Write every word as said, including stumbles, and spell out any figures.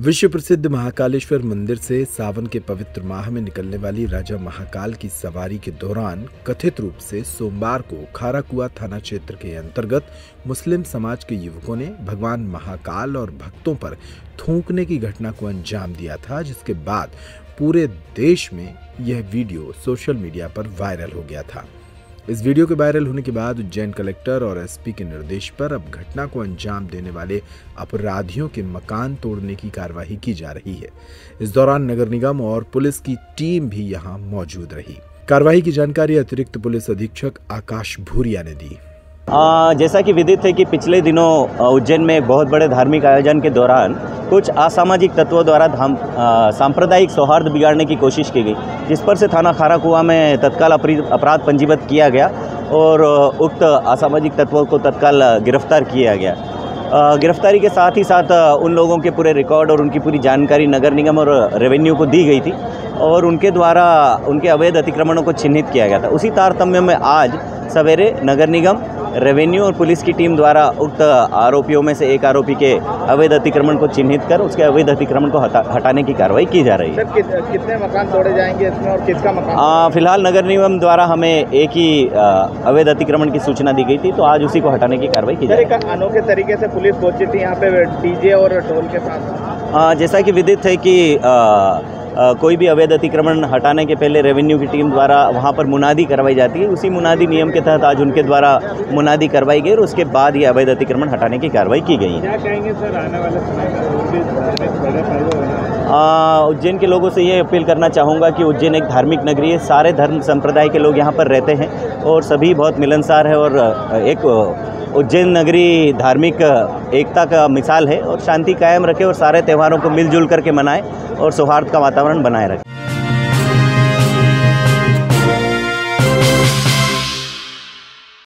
विश्व प्रसिद्ध महाकालेश्वर मंदिर से सावन के पवित्र माह में निकलने वाली राजा महाकाल की सवारी के दौरान कथित रूप से सोमवार को खाराकुआ थाना क्षेत्र के अंतर्गत मुस्लिम समाज के युवकों ने भगवान महाकाल और भक्तों पर थूकने की घटना को अंजाम दिया था, जिसके बाद पूरे देश में यह वीडियो सोशल मीडिया पर वायरल हो गया था। इस वीडियो के वायरल होने के बाद उज्जैन कलेक्टर और एसपी के निर्देश पर अब घटना को अंजाम देने वाले अपराधियों के मकान तोड़ने की कार्रवाई की जा रही है। इस दौरान नगर निगम और पुलिस की टीम भी यहां मौजूद रही। कार्रवाई की जानकारी अतिरिक्त पुलिस अधीक्षक आकाश भूरिया ने दी। आ, जैसा कि विदित है कि पिछले दिनों उज्जैन में एक बहुत बड़े धार्मिक आयोजन के दौरान कुछ असामाजिक तत्वों द्वारा सांप्रदायिक सौहार्द बिगाड़ने की कोशिश की गई, जिस पर से थाना खाराकुआ में तत्काल अपराध पंजीबद्ध किया गया और उक्त असामाजिक तत्वों को तत्काल गिरफ्तार किया गया। गिरफ्तारी के साथ ही साथ उन लोगों के पूरे रिकॉर्ड और उनकी पूरी जानकारी नगर निगम और रेवेन्यू को दी गई थी और उनके द्वारा उनके अवैध अतिक्रमणों को चिन्हित किया गया था। उसी तारतम्य में आज सवेरे नगर निगम, रेवेन्यू और पुलिस की टीम द्वारा उक्त आरोपियों में से एक आरोपी के अवैध अतिक्रमण को चिन्हित कर उसके अवैध अतिक्रमण को हटा, हटाने की कार्रवाई की जा रही है। सर, कि, कितने मकान तोड़े जाएंगे इसमें और किसका मकान? फिलहाल नगर निगम द्वारा हमें एक ही अवैध अतिक्रमण की सूचना दी गई थी, तो आज उसी को हटाने की कार्रवाई की जा रही है। अनोखे तरीके से पुलिस पहुंची थी यहाँ पे डीजे और ढोल के साथ। जैसा कि विदित है कि आ, आ, कोई भी अवैध अतिक्रमण हटाने के पहले रेवेन्यू की टीम द्वारा वहां पर मुनादी करवाई जाती है। उसी मुनादी नियम के तहत आज उनके द्वारा मुनादी करवाई गई और उसके बाद ये अवैध अतिक्रमण हटाने की कार्रवाई की गई है। क्या कहेंगे सर, आने वाले समय में उज्जैन के लोगों से ये अपील करना चाहूँगा कि उज्जैन एक धार्मिक नगरी है, सारे धर्म संप्रदाय के लोग यहाँ पर रहते हैं और सभी बहुत मिलनसार है और एक उज्जैन नगरी धार्मिक एकता का मिसाल है और शांति कायम रखे और सारे त्योहारों को मिलजुल करके मनाएं और सौहार्द का वातावरण बनाए रखें।